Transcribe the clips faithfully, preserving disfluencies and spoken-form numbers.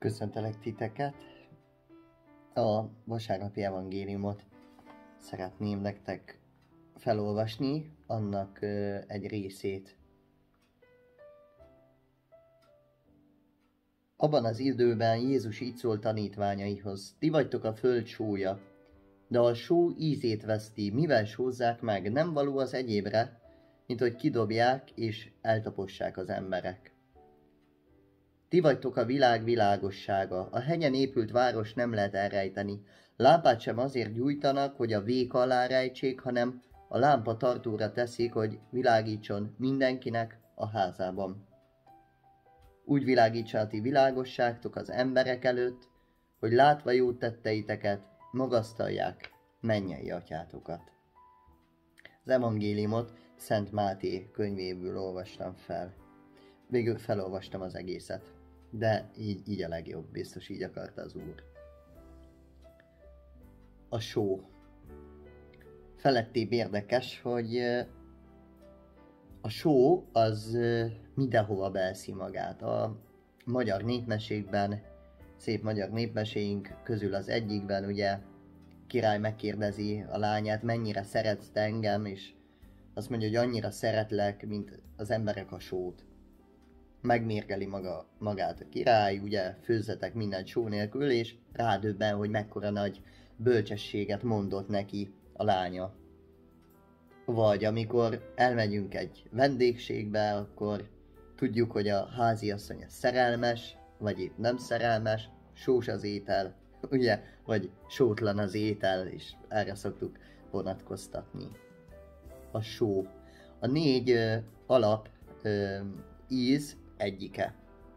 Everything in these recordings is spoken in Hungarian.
Köszöntelek titeket. A vasárnapi evangéliumot szeretném nektek felolvasni, annak ö, egy részét. Abban az időben Jézus így szólt tanítványaihoz: ti vagytok a föld sója, de a só ízét veszti, mivel sózzák meg, nem való az egyébre, mint hogy kidobják és eltapossák az emberek. Ti vagytok a világ világossága, a hegyen épült város nem lehet elrejteni. Lámpát sem azért gyújtanak, hogy a véka alá rejtsék, hanem a lámpa tartóra teszik, hogy világítson mindenkinek a házában. Úgy világítsa a ti világosságtok az emberek előtt, hogy látva jó tetteiteket magasztalják mennyei atyátokat. Az evangéliumot Szent Máté könyvéből olvastam fel. Végül felolvastam az egészet, de így, így a legjobb, biztos így akarta az Úr. A só. Felettébb érdekes, hogy a só az mindenhova beeszi magát. A magyar népmesékben, szép magyar népmeséink közül az egyikben ugye király megkérdezi a lányát, mennyire szeretsz te engem, és azt mondja, hogy annyira szeretlek, mint az emberek a sót. Megmérgeli maga, magát a király, ugye főzzetek mindent só nélkül, és rádöbben, hogy mekkora nagy bölcsességet mondott neki a lánya. Vagy amikor elmegyünk egy vendégségbe, akkor tudjuk, hogy a háziasszony szerelmes, vagy épp nem szerelmes, sós az étel, ugye, vagy sótlan az étel, és erre szoktuk vonatkoztatni. A só. A négy ö, alap ö, íz egyike.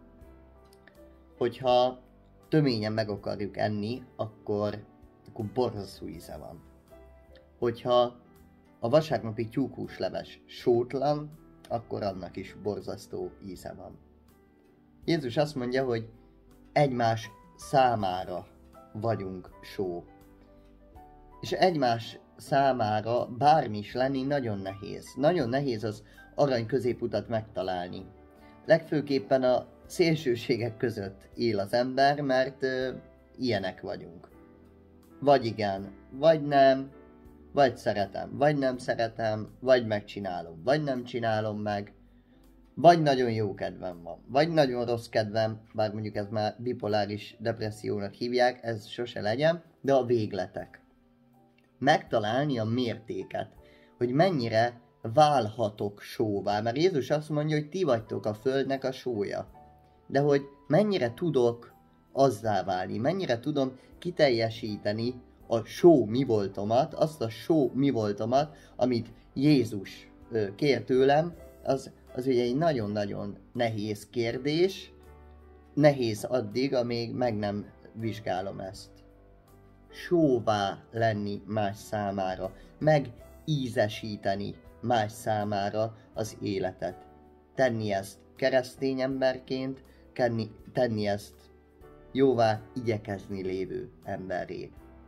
Hogyha töményen meg akarjuk enni, akkor, akkor borzasztó íze van. Hogyha a vasárnapi tyúkhúsleves sótlan, akkor annak is borzasztó íze van. Jézus azt mondja, hogy egymás számára vagyunk só. És egymás számára bármi is lenni nagyon nehéz. Nagyon nehéz az arany középutat megtalálni. Legfőképpen a szélsőségek között él az ember, mert ö, ilyenek vagyunk. Vagy igen, vagy nem, vagy szeretem, vagy nem szeretem, vagy megcsinálom, vagy nem csinálom meg, vagy nagyon jó kedvem van, vagy nagyon rossz kedvem, bár mondjuk ez már bipoláris depressziónak hívják, ez sose legyen, de a végletek. Megtalálni a mértéket, hogy mennyire válhatok sóvá, mert Jézus azt mondja, hogy ti vagytok a földnek a sója. De hogy mennyire tudok azzá válni, mennyire tudom kiteljesíteni a só mi voltomat, azt a só mi voltomat, amit Jézus kér tőlem, az, az ugye egy nagyon-nagyon nehéz kérdés, nehéz addig, amíg meg nem vizsgálom ezt. Sóvá lenni más számára, megízesíteni más számára az életet. Tenni ezt keresztény emberként, tenni, tenni ezt jóvá igyekezni lévő emberré.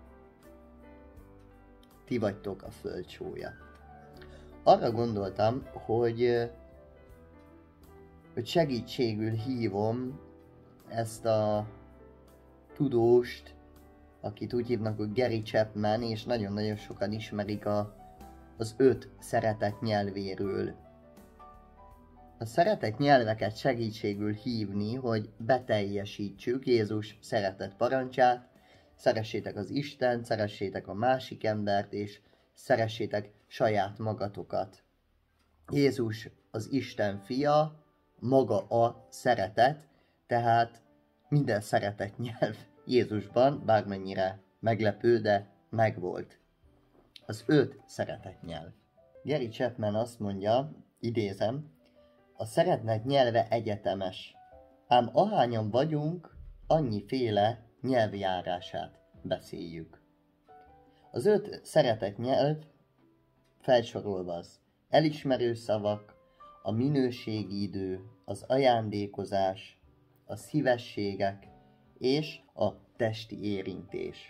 Ti vagytok a föld sója. Arra gondoltam, hogy, hogy segítségül hívom ezt a tudóst, akit úgy hívnak, hogy Gary Chapman, és nagyon-nagyon sokan ismerik a, az öt szeretet nyelvéről. A szeretet nyelveket segítségül hívni, hogy beteljesítsük Jézus szeretet parancsát, szeressétek az Istent, szeressétek a másik embert, és szeressétek saját magatokat. Jézus az Isten fia, maga a szeretet, tehát minden szeretet nyelv Jézusban, bármennyire meglepő, de megvolt. Az öt szeretet nyelv. Gary Chapman azt mondja, idézem, a szeretet nyelve egyetemes, ám ahányan vagyunk, annyiféle nyelvjárását beszéljük. Az öt szeretet nyelv felsorolva az elismerő szavak, a minőségi idő, az ajándékozás, a szívességek és a testi érintés.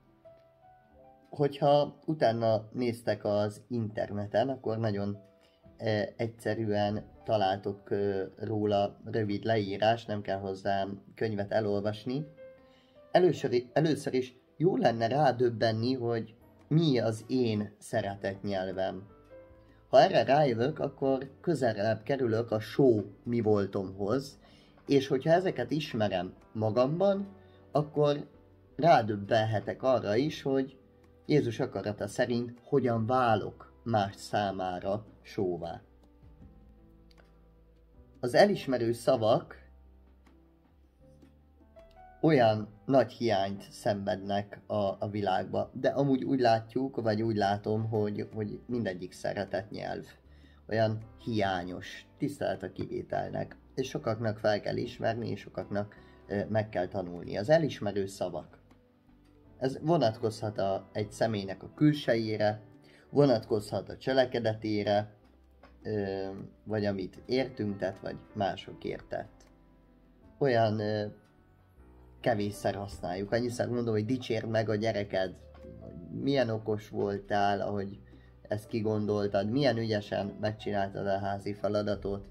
Hogyha utána néztek az interneten, akkor nagyon egyszerűen találtok róla rövid leírás, nem kell hozzá könyvet elolvasni. Először, először is jó lenne rádöbbenni, hogy mi az én szeretetnyelvem. Ha erre rájövök, akkor közelebb kerülök a só mi voltomhoz, és hogyha ezeket ismerem magamban, akkor rádöbbenhetek arra is, hogy Jézus akarata szerint hogyan válok más számára sóvá. Az elismerő szavak olyan nagy hiányt szenvednek a, a világba, de amúgy úgy látjuk, vagy úgy látom, hogy, hogy mindegyik szeretetnyelv olyan hiányos, tisztelet a kivételnek, és sokaknak fel kell ismerni, és sokaknak e, meg kell tanulni. Az elismerő szavak. Ez vonatkozhat a, egy személynek a külsejére, vonatkozhat a cselekedetére, e, vagy amit értünk tett, vagy mások értett. Olyan e, kevésszer használjuk. Annyiszor mondom, hogy dicsérd meg a gyereked, hogy milyen okos voltál, ahogy ezt kigondoltad, milyen ügyesen megcsináltad a házi feladatot.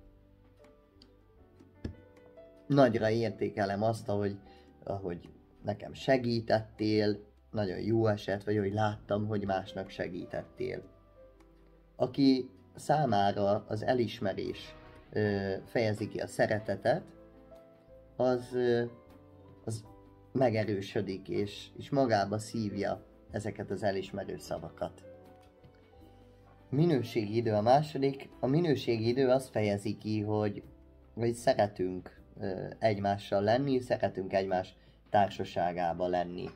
Nagyra értékelem azt, ahogy, ahogy nekem segítettél, nagyon jó eset, vagy hogy láttam, hogy másnak segítettél. Aki számára az elismerés ö, fejezi ki a szeretetet, az, ö, az megerősödik, és, és magába szívja ezeket az elismerő szavakat. Minőségi idő a második. A minőségi idő azt fejezi ki, hogy, hogy szeretünk ö, egymással lenni, szeretünk egymás társaságába lenni.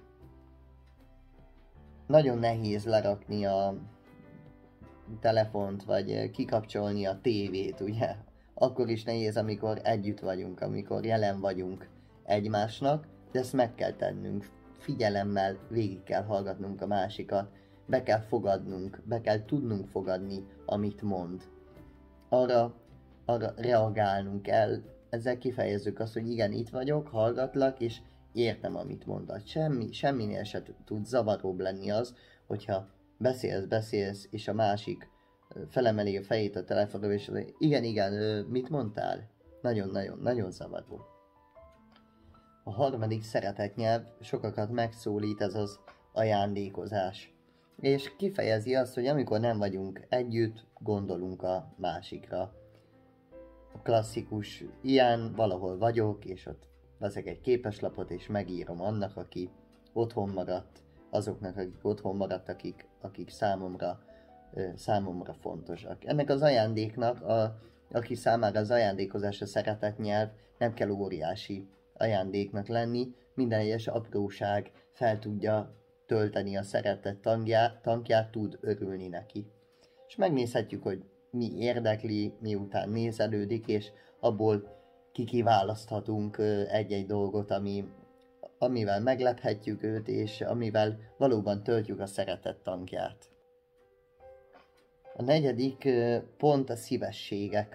Nagyon nehéz lerakni a telefont, vagy kikapcsolni a tévét, ugye? Akkor is nehéz, amikor együtt vagyunk, amikor jelen vagyunk egymásnak, de ezt meg kell tennünk. Figyelemmel végig kell hallgatnunk a másikat, be kell fogadnunk, be kell tudnunk fogadni, amit mond. Arra, arra reagálnunk kell, ezzel kifejezzük azt, hogy igen, itt vagyok, hallgatlak, és értem, amit mondasz. Semmi, semminél se tud zavaróbb lenni az, hogyha beszélsz, beszélsz, és a másik felemeli a fejét a telefonról, és az, igen, igen, mit mondtál? Nagyon-nagyon, nagyon zavaró. A harmadik szeretetnyelv sokakat megszólít, ez az ajándékozás. És kifejezi azt, hogy amikor nem vagyunk együtt, gondolunk a másikra. A klasszikus ilyen, valahol vagyok, és ott veszek egy képeslapot, és megírom annak, aki otthon maradt, azoknak, akik otthon maradt, akik, akik számomra, számomra fontosak. Ennek az ajándéknak, a, aki számára az ajándékozás a szeretetnyelv, nem kell óriási ajándéknak lenni, minden egyes apróság fel tudja tölteni a szeretet tankját, tankját, tud örülni neki. És megnézhetjük, hogy mi érdekli, miután nézelődik, és abból kikiválaszthatunk egy-egy dolgot, ami, amivel meglephetjük őt, és amivel valóban töltjük a szeretet tankját. A negyedik pont a szívességek.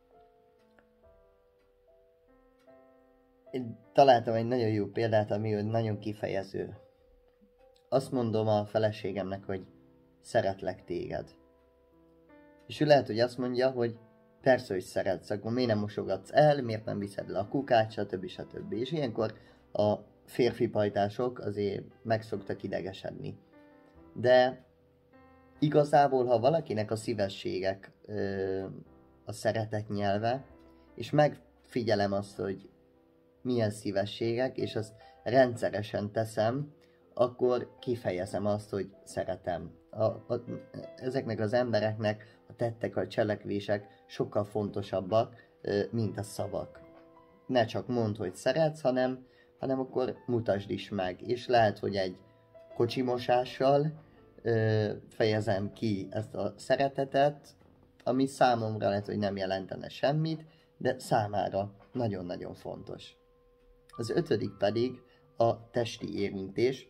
Én találtam egy nagyon jó példát, ami nagyon kifejező. Azt mondom a feleségemnek, hogy szeretlek téged. És ő lehet, hogy azt mondja, hogy persze, hogy szeretsz, akkor miért nem mosogatsz el, miért nem viszed le a kukát, stb. stb. És ilyenkor a férfi pajtások azért meg szoktak idegesedni. De igazából, ha valakinek a szívességek ö, a szeretet nyelve, és megfigyelem azt, hogy milyen szívességek, és azt rendszeresen teszem, akkor kifejezem azt, hogy szeretem. A, a, ezeknek az embereknek a tettek, a cselekvések sokkal fontosabbak, mint a szavak. Ne csak mondd, hogy szeretsz, hanem, hanem akkor mutasd is meg. És lehet, hogy egy kocsimosással ö, fejezem ki ezt a szeretetet, ami számomra lehet, hogy nem jelentene semmit, de számára nagyon-nagyon fontos. Az ötödik pedig a testi érintés,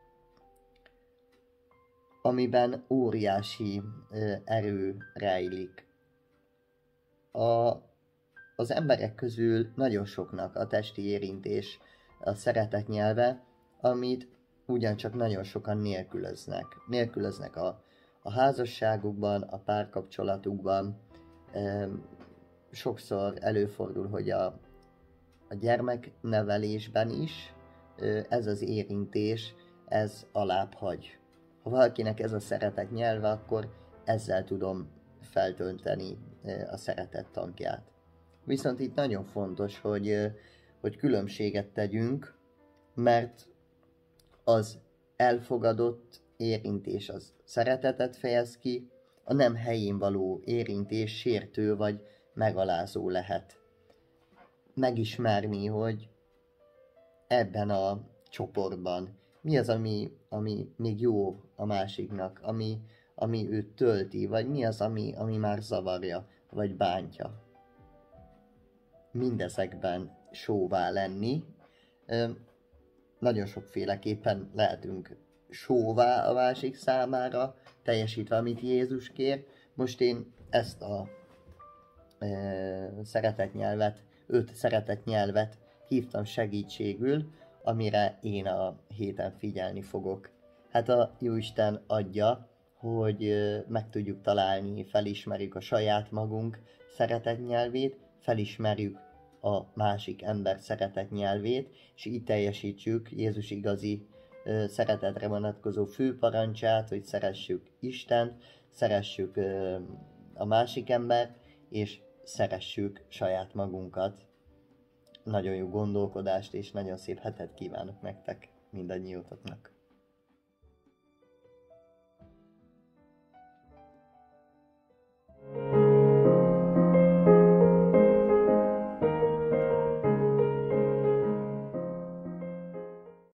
amiben óriási ö, erő rejlik. A, az emberek közül nagyon soknak a testi érintés a szeretet nyelve, amit ugyancsak nagyon sokan nélkülöznek. Nélkülöznek a, a házasságukban, a párkapcsolatukban sokszor előfordul, hogy a, a gyermeknevelésben is ez az érintés, ez alább hagy. Ha valakinek ez a szeretet nyelve, akkor ezzel tudom feltölteni a szeretet tankját. Viszont itt nagyon fontos, hogy, hogy különbséget tegyünk, mert az elfogadott érintés az szeretetet fejez ki, a nem helyén való érintés sértő vagy megalázó lehet. Megismerni, hogy ebben a csoportban mi az, ami, ami még jó a másiknak, ami, ami őt tölti, vagy mi az, ami, ami már zavarja, vagy bántja. Mindezekben sóvá lenni. Nagyon sokféleképpen lehetünk sóvá a másik számára, teljesítve, amit Jézus kér. Most én ezt a e, szeretetnyelvet, öt szeretetnyelvet hívtam segítségül, amire én a héten figyelni fogok. Hát a Jóisten adja, hogy meg tudjuk találni, felismerjük a saját magunk szeretetnyelvét, felismerjük a másik ember szeretetnyelvét, és így teljesítsük Jézus igazi ö, szeretetre vonatkozó főparancsát, hogy szeressük Istent, szeressük ö, a másik embert, és szeressük saját magunkat. Nagyon jó gondolkodást és nagyon szép hetet kívánok nektek, mindannyiótoknak.